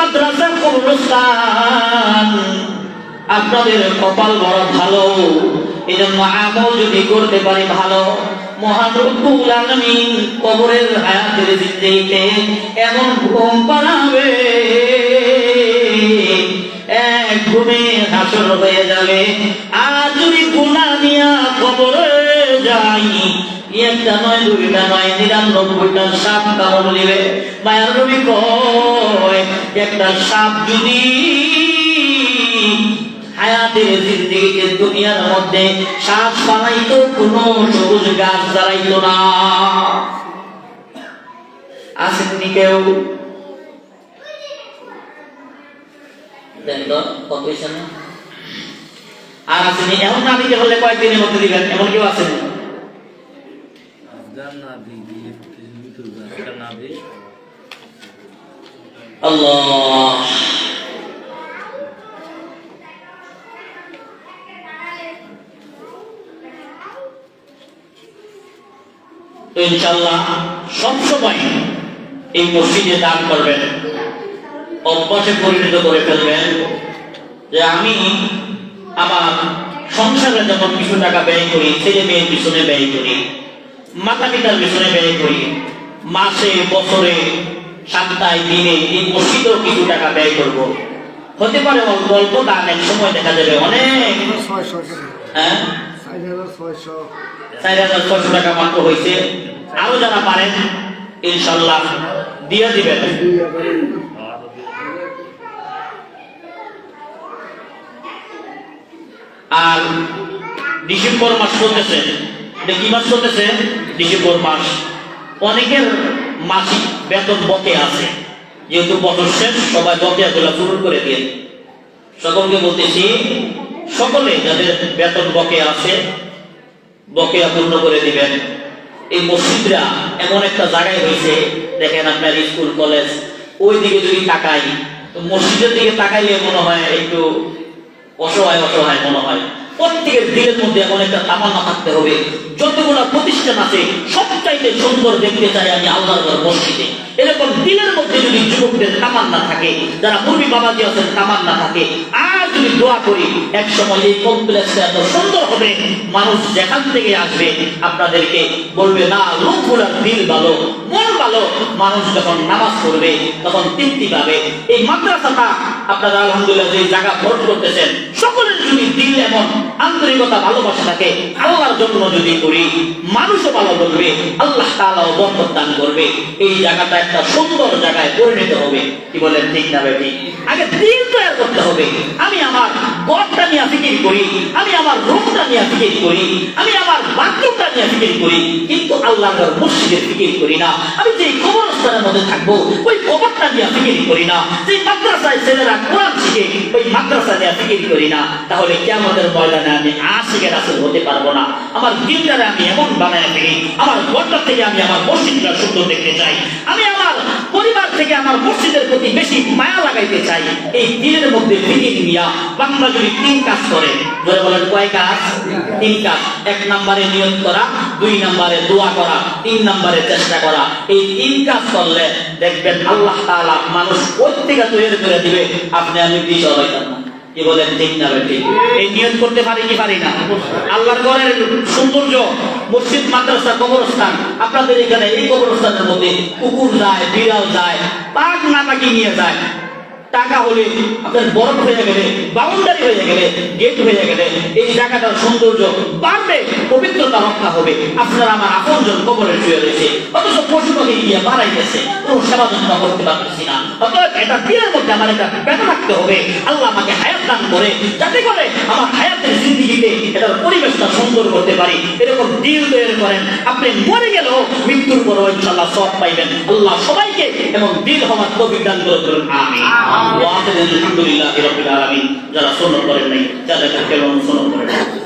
মাদ্রাসা কবরস্থান, আপনাদের কপাল বড় ভালো। এজন্য আমল যদি করতে পারি ভালো, মহান রব্বুল আলামিন কবরের হায়াতের জিন্দেগিতে এমন ঘুম পাড়াবে, এক ঘুমে হাসর হয়ে যাবে। আর যদি গুনাহ নিয়া কবরে যাই, একটা নয় দুইটা নয় 99টা সাপ কামড় দিবে। মায়ার নবী কয় একটা সাপ যদি হায়াতের জিন্দেগিতে দুনিয়ার মধ্যে শ্বাস পালাইতো, কোনো সবুজ গাছ দাঁড়াইতো না। আসেননি কেউ? দেন তো কত হয়েছে না? আর আসেনি? এখন না দিতে হলে কয়েকদিনের মধ্যে দিবেন, এমন কেউ আছেন? আল্লাহ তো ইনশাআল্লাহ সবসময় এই মসজিদে দান করবেন, অভ্যাসে পরিণত করে ফেলবেন যে আমি আমার সংসারে যখন কিছু টাকা ব্যয় করি, ছেলে মেয়ের পিছনে ব্যয় করি, মাতা পিতার পিছনে ব্যয় করি, মাসে বছরে সপ্তাহে দিনে এই মসজিদেও কিছু টাকা ব্যয় করব। হতে পারে অল্প অল্প দান, এক সময় দেখা যাবে অনেক। 4,600 টাকা মাত্র হয়েছে। আরো যারা পারেন ইনশাআল্লাহ দিয়ে দিবেন। আর ডিসেম্বর মাস চলতেছে, কি মাস চলতেছে? ডিসেম্বর মাস। অনেকের মাসিক বেতন বকে আছে, যেহেতু বছর শেষ, সবাই বকেয়াগুলো পূরণ করে দিয়ে। সকলকে বলতেছি, সকলে যাদের বেতন বকেয়া আছে বকেয়া পূর্ণ করে দিবেন। এই মসজিদরা এমন একটা জায়গায় হয়েছে, দেখেন আপনার স্কুল কলেজ ওই দিকে যদি তাকাই, তো মসজিদের দিকে তাকাইলে মনে হয় একটু অসহায় অসহায় মনে হয়। প্রত্যেকের দিলের মধ্যে এমন একটা তামান্না থাকতে হবে, যতগুলো প্রতিষ্ঠান আছে সবচাইতে সুন্দর দেখতে চাই আমি আল্লাহর মসজিদে। এরকম দিলের মধ্যে যদি যুবকদের তামান্না থাকে, যারা মুরবি বাবাজি আছেন তামান্না থাকে, আর যদি দোয়া করি এক সময় এই কমপ্লেক্সটা এত সুন্দর হবে, মানুষ যেখান থেকে আসবে আপনাদেরকে বলবে না লোকগুলার দিল ভালো, মন ভালো। মানুষ যখন নামাজ পড়বে তখন তৃপ্তি পাবে। এই মাদ্রাসাটা আপনারা আলহামদুলিল্লাহ যে জায়গা ভর্তি করতেছেন, সকলের যদি দিল এমন আন্তরিকতা ভালোবাসা থাকে, আল্লাহর জন্য যদি করি, মানুষও ভালো বলবে, আল্লাহ তাআলাও বরকত দান করবে। এই জায়গাটা একটা সুন্দর জায়গায় পরিণত হবে। কি বলেন, ঠিক না বেটি? আগে দিল তৈরি করতে হবে। আমি আমার ঘরটা নিয়ে ফিকির করি, আমি আমার রুমটা নিয়ে ফিকির করি, আমি আমার বাথরুমটা নিয়ে ফিকির করি, কিন্তু আল্লাহর মসজিদের ফিকির করি না। আমি যে কবরস্থানের মধ্যে থাকবো ওই কবরটা নিয়ে ফিকির করি না। যে মাদ্রাসায় ছেলেরা কোরআন শিখে ওই মাদ্রাসা নিয়ে ফিকির করি না, তাহলে কিয়ামতের ময়দানে আমি আশিকে রাসূল হতে পারবো না। আমার দিলটারে আমি এমন বানায় ফেলি, আমার ঘরটা থেকে আমি আমার মসজিদটা সুন্দর দেখতে চাই, আমি আমার পরিবার থেকে আমার মসজিদের প্রতি বেশি মায়া লাগাইতে চাই। এই দিলের মধ্যে ফিকির নিয়া বাংলা যদি 3 কাজ করে, ধরে বলেন কয় কাজ? 3 কাজ। 1 নম্বরে নিয়ত করা, 2 নম্বরে দোয়া করা, 3 নম্বরে চেষ্টা করা। এই 3 কাজ করলে দেখবেন আল্লাহ তাআলা মানুষ প্রত্যেকটা তৈরি করে দিবে, আপনি আমি বিষয় হইতাম না। কি বলেন, ঠিক না বেটি? এই নিয়ত করতে পারি কি পারি না? আল্লাহর ঘরের সৌন্দর্য, মসজিদ, মাদ্রাসা, কবরস্থান, আপনাদের এখানে এই কবরস্থানের মধ্যে কুকুর যায়, বিড়াল যায়, পাক না পাকি নিয়ে যায়। টাকা হলে আপনার বরফ হয়ে গেলে, বাউন্ডারি হয়ে গেলে, গেট হয়ে গেলে এই জায়গাটার সৌন্দর্য বাড়বে, পবিত্রতা রক্ষা হবে। আপনারা আমার আপনজন কবরে শুয়ে রয়েছে, অথচ পশু পাখি গিয়ে বাড়াইতেছে, কোনো সেবা যত্ন করতে পারতেছি না। অতএব এটা দিনের মধ্যে আমার একটা ব্যথা থাকতে হবে, আল্লাহ আমাকে হায়াত দান করে, যাতে করে আমার হায়াতের জিন্দিগিতে এটার পরিবেশটা সুন্দর করতে পারি। এরকম দিল তৈরি করেন, আপনি মরে গেলেও মৃত্যুর পরও ইনশাআল্লাহ সওয়াব পাইবেন। আল্লাহ সবাইকে এমন দিল হওয়ার তৌফিক দান করুন, আমিন। ওয়া আলহামদুলিল্লাহি রাব্বিল আলামিন। যারা সুন্নাত করেন নাই, যারা কেবল সুন্নাত করেন।